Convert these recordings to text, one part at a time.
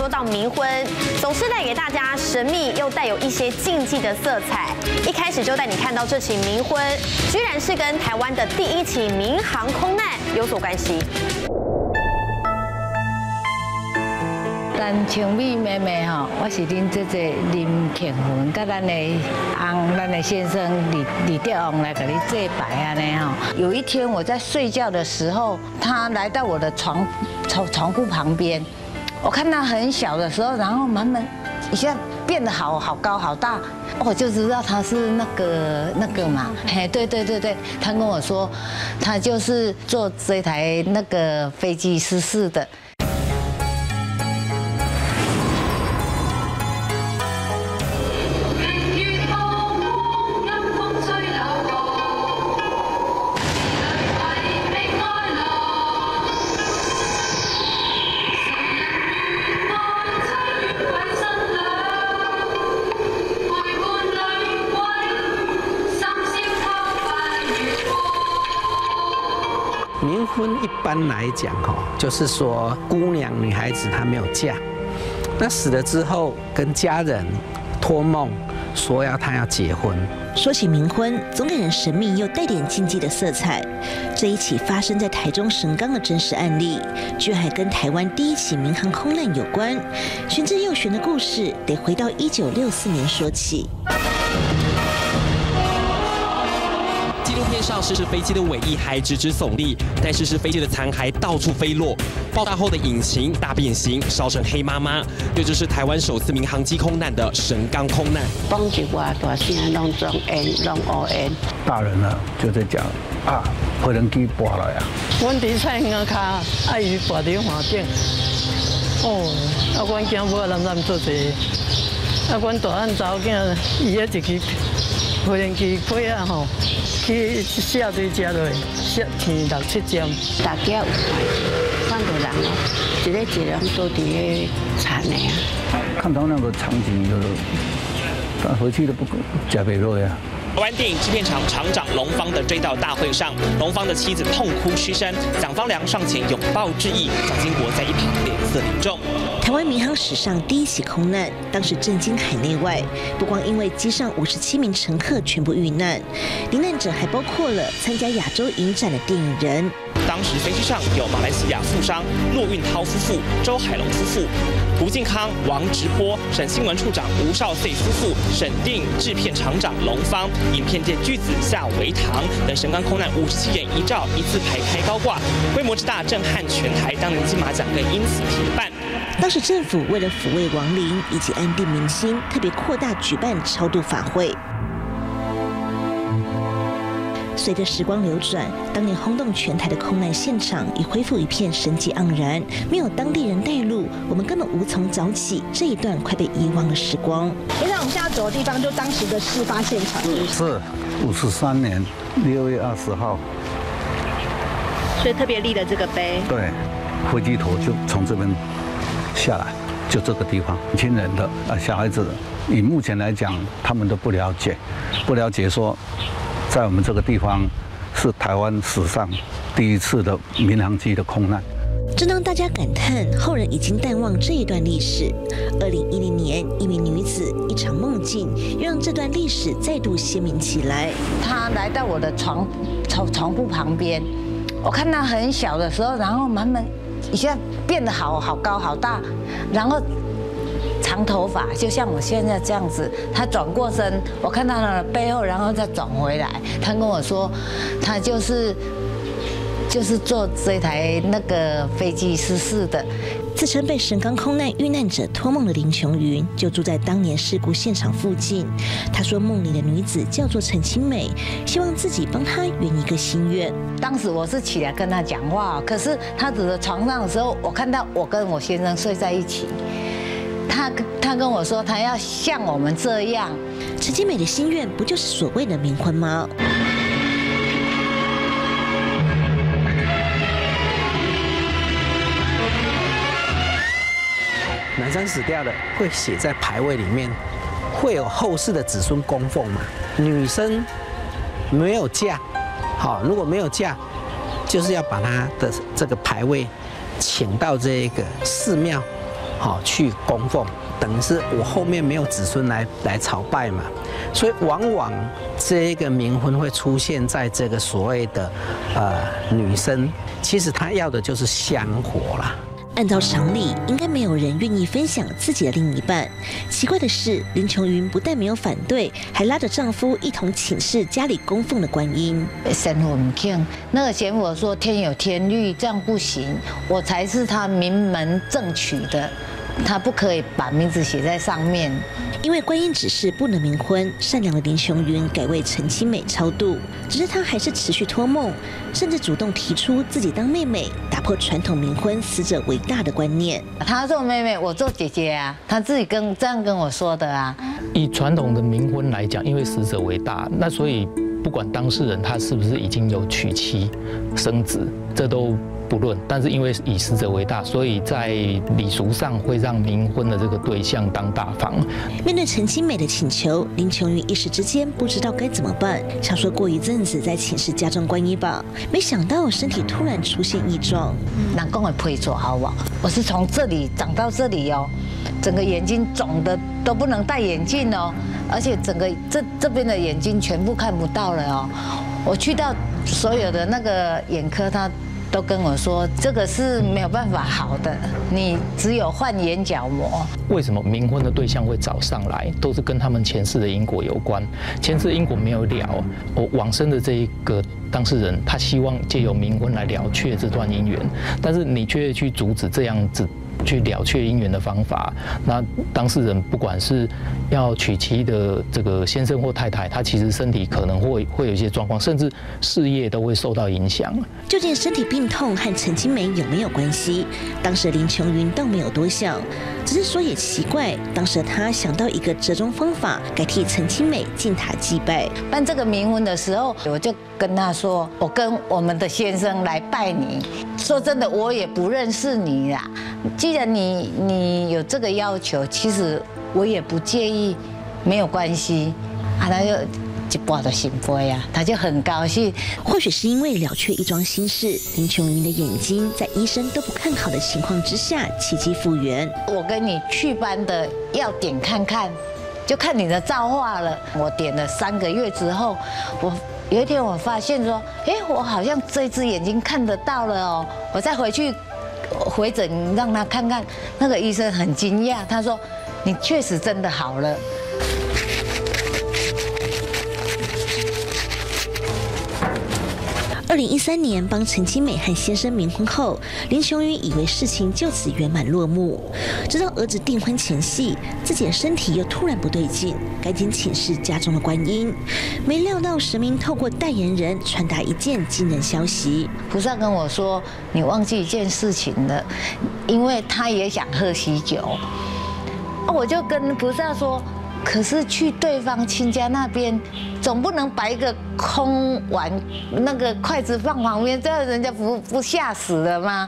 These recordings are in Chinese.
说到冥婚，总是带给大家神秘又带有一些禁忌的色彩。一开始就带你看到这起冥婚，居然是跟台湾的第一起民航空难有所关系。 咱青美妹妹吼，我是恁姐姐林庆云，甲咱的翁、咱的先生李德旺来给你祭拜安尼吼。有一天我在睡觉的时候，他来到我的床铺旁边，我看他很小的时候，然后慢慢一下变得好高好大，我就知道他是那个嘛，嘿，对，他跟我说，他就是坐这台那个飞机失事的。 冥婚一般来讲，就是说姑娘、女孩子她没有嫁，那死了之后跟家人托梦说她要结婚。 说起冥婚，总给人神秘又带点禁忌的色彩。这一起发生在台中神冈的真实案例，居然还跟台湾第一起民航空难有关。玄之又玄的故事，得回到1964年说起。 纪录片上是飞机的尾翼还直直耸立，但是飞机的残骸到处飞落，爆炸后的引擎大变形，烧成黑麻麻。这就是台湾首次民航机空难的神冈空难。 讲一话大声，拢装烟，拢乌烟。 大人呢就在讲啊，飞人机跌落啊。 阮伫菜园骹，伊跌伫环顶。哦，阮囝母男做者，阮大汉查某囝伊迄一支飞人机飞啊吼。 去下对家落，下天6、7点，大家有快，看到人哦，一个都伫咧惨的啊。 看到那个场景，他回去都不加倍肉呀。 台湾电影制片厂厂长龙芳的追悼大会上，龙芳的妻子痛哭失声，蒋方良上前拥抱致意，蒋经国在一旁脸色凝重。 台湾民航史上第一起空难，当时震惊海内外。不光因为机上57名乘客全部遇难，罹难者还包括了参加亚洲影展的电影人。 当时飞机上有马来西亚富商骆运涛夫妇、周海龙夫妇、胡靖康、王直波、省新闻处长吴少岁夫妇、省电影制片厂长龙芳、影片界巨子夏维堂等神冈空难57人遗照一字排开高挂，规模之大震撼全台。当年金马奖更因此停办。 当时政府为了抚慰亡灵以及安定民心，特别扩大举办超度法会。 随着时光流转，当年轰动全台的空难现场已恢复一片生机盎然。没有当地人带路，我们根本无从找起这一段快被遗忘的时光。 现在我们现在走的地方，就当时的事发现场。 是53年6月20号。 所以特别立了这个碑。对， 飞机头就从这边下来，就这个地方，年轻人的小孩子，以目前来讲，他们都不了解说。 在我们这个地方，是台湾史上第一次的民航机的空难。 正当大家感叹后人已经淡忘这一段历史，2010年，一名女子一场梦境，又让这段历史再度鲜明起来。 她来到我的床铺旁边，我看她很小的时候，然后慢慢一下变得好高好大，然后。 长头发，就像我现在这样子。他转过身，我看到他的背后，然后再转回来。他跟我说，他就是坐这台那个飞机失事的。 自称被神冈空难遇难者托梦的林琼云，就住在当年事故现场附近。他说，梦里的女子叫做陈清美，希望自己帮她圆一个心愿。 当时我是起来跟他讲话，可是他走到床上的时候，我看到我跟我先生睡在一起。 他跟我说，他要像我们这样。 陈清美的心愿不就是所谓的冥婚吗？ 男生死掉了，会写在牌位里面，会有后世的子孙供奉嘛。女生没有嫁，好，如果没有嫁，就是要把她的这个牌位请到这个寺庙。 去供奉，等于是我后面没有子孙来朝拜嘛，所以往往这个冥婚会出现在这个所谓的女生，其实她要的就是香火啦。 按照常理，应该没有人愿意分享自己的另一半。奇怪的是，林琼云不但没有反对，还拉着丈夫一同请示家里供奉的观音。 神佛唔敬，那个贤佛说天有天律，这样不行，我才是他名门正娶的，他不可以把名字写在上面。 因为观音指示不能冥婚，善良的林琼云改为陈清美超度，只是她还是持续托梦，甚至主动提出自己当妹妹，打破传统冥婚死者为大的观念。 她做妹妹，我做姐姐啊，她自己这样跟我说的啊。 以传统的冥婚来讲，因为死者为大，那所以不管当事人他是不是已经有娶妻生子，这都不论，但是因为以死者为大，所以在礼俗上会让冥婚的这个对象当大房。 面对陈清美的请求，林琼云一时之间不知道该怎么办，想说过一阵子再请示家中观音吧，没想到身体突然出现异状。 南宫的配错好不好？我是从这里长到这里哦，整个眼睛肿的都不能戴眼镜哦，而且整个这边的眼睛全部看不到了哦。我去到所有的那个眼科，他都跟我说，这个是没有办法好的，你只有换眼角膜。 为什么冥婚的对象会找上来，都是跟他们前世的因果有关。前世因果没有了，往生的这一个当事人，他希望借由冥婚来了却这段姻缘，但是你却去阻止这样子去了却姻缘的方法，那当事人不管是要娶妻的这个先生或太太，他其实身体可能会有一些状况，甚至事业都会受到影响。 究竟身体病痛和陈清美有没有关系？当时林琼云倒没有多想，只是说也奇怪，当时她想到一个折中方法，改替陈清美进塔祭拜。 办这个冥婚的时候，我就跟他说，我跟我们的先生来拜你。说真的，我也不认识你啦。既然你有这个要求，其实我也不介意，没有关系。啊，他就一半就心飞啊，他就很高兴。 或许是因为了却一桩心事，林琼云的眼睛在医生都不看好的情况之下，奇迹复原。 我跟你去班的要点看看，就看你的造化了。我点了3个月之后，有一天我发现说，我好像这只眼睛看得到了哦，我再回去回诊让他看看。那个医生很惊讶，他说：“你确实真的好了。” 2013年帮陈清美和先生冥婚后，林琼云以为事情就此圆满落幕。直到儿子订婚前夕，自己的身体又突然不对劲，赶紧请示家中的观音。没料到神明透过代言人传达一件惊人消息： 菩萨跟我说，你忘记一件事情了，因为他也想喝喜酒。我就跟菩萨说。 可是去对方亲家那边，总不能把一个空碗那个筷子放旁边，这样人家不吓死了吗？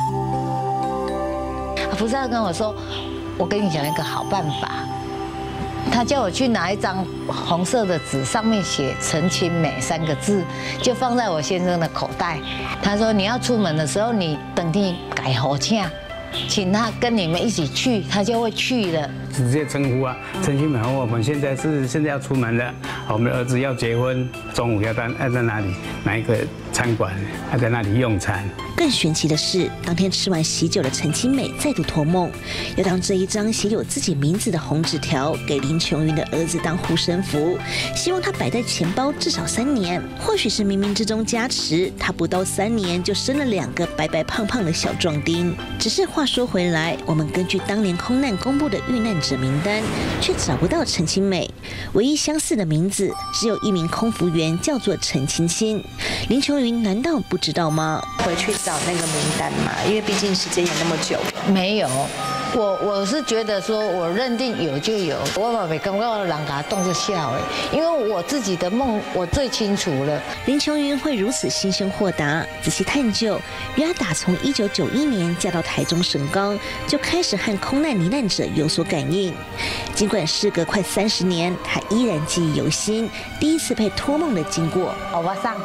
菩萨跟我说，我跟你讲一个好办法。他叫我去拿一张红色的纸，上面写“陈清美”3个字，就放在我先生的口袋。他说你要出门的时候，你等你改好请。 请他跟你们一起去，他就会去了。 直接称呼啊，陈清美，我们现在要出门了，我们的儿子要结婚，中午要在哪里哪一个餐馆，要在那里用餐。 更玄奇的是，当天吃完喜酒的陈清美再度托梦，要将这一张写有自己名字的红纸条给林琼云的儿子当护身符，希望他摆在钱包至少3年。或许是冥冥之中加持，他不到3年就生了2个白白胖胖的小壮丁。只是话说回来，我们根据当年空难公布的遇难者名单，却找不到陈清美，唯一相似的名字只有一名空服员叫做陈青青。林琼云难道不知道吗？ 回去找那个名单嘛，因为毕竟时间也那么久了。 没有，我是觉得说，我认定有就有，我嘛没跟我人家动作笑哎，因为我自己的梦我最清楚了。 林琼云会如此心生豁达，仔细探究，原来打从1991年嫁到台中神冈，就开始和空难罹难者有所感应。尽管事隔快30年，她依然记忆犹新，第一次被托梦的经过。 欧巴桑。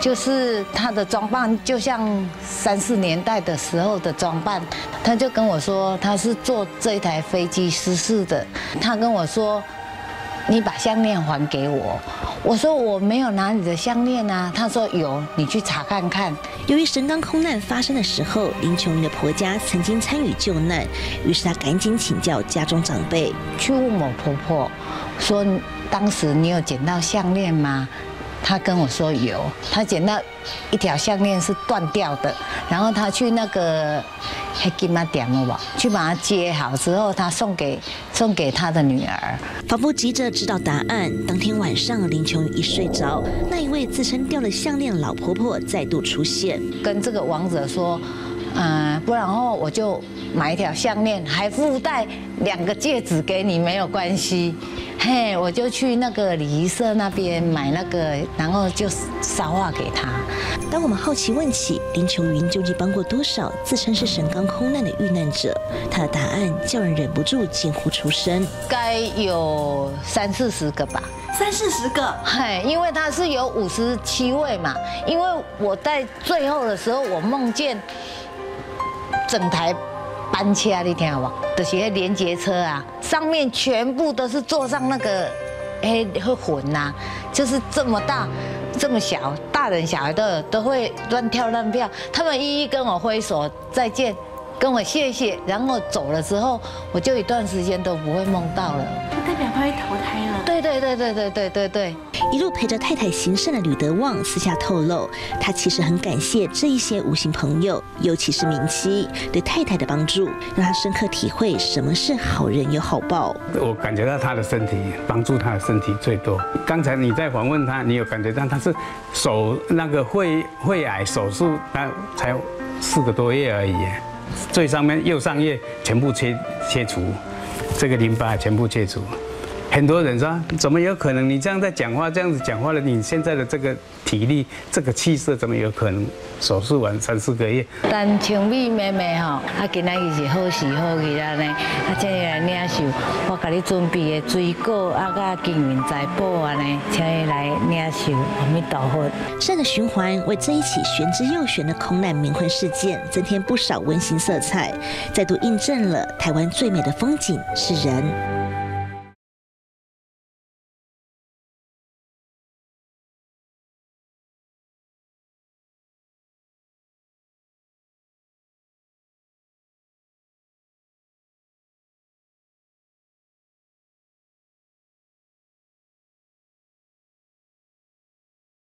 就是她的装扮就像3、4年代的时候的装扮。她就跟我说，她是坐这台飞机失事的。她跟我说，你把项链还给我。我说我没有拿你的项链啊。她说有，你去查看看。 由于神冈空难发生的时候，林琼云的婆家曾经参与救难，于是她赶紧请教家中长辈， 去问我婆婆，说当时你有捡到项链吗？她跟我说有，她捡到一条项链是断掉的，然后她去那个黑金马店了吧，去把它接好之后，她送给她的女儿。 仿佛急着知道答案。当天晚上，林琼云一睡着，那一位自称掉了项链的老婆婆再度出现， 跟这个王者说，不然后我就买一条项链，还附带2个戒指给你，没有关系。嘿，我就去那个礼仪社那边买那个，然后就烧化给他。 当我们好奇问起林琼云究竟帮过多少自称是神冈空难的遇难者，她的答案叫人忍不住惊呼出声。 该有30、40个吧。 30、40个？ 嘿，因为他是有57位嘛。因为我在最后的时候，我梦见整台班车，你听好不好？就是那连接车啊，上面全部都是坐上那个魂呐，就是这么大、这么小，大人小孩都会乱跳乱跳。他们一一跟我挥手再见，跟我谢谢，然后走了之后，我就一段时间都不会梦到了。 就代表他会投胎了。 对。 一路陪着太太行善的吕德旺私下透露，他其实很感谢这一些无形朋友，尤其是明妻对太太的帮助，让他深刻体会什么是好人有好报。 我感觉到他的身体帮助他的身体最多。刚才你在访问他，你有感觉到他是手那个肺癌手术，他才4个多月而已，最上面右上叶全部切除，这个淋巴全部切除。很多人说，怎么有可能？你这样在讲话，这样子讲话了，你现在的这个体力、这个气色，怎么有可能手术完3、4个月？ 但青美妹妹吼，今仔日是好时好日啊呢，请你来领受我给你准备的水果甲金银财宝啊呢，请你来领受，阿弥陀佛。 善的循环为这一起玄之又玄的空难冥婚事件增添不少温馨色彩，再度印证了台湾最美的风景是人。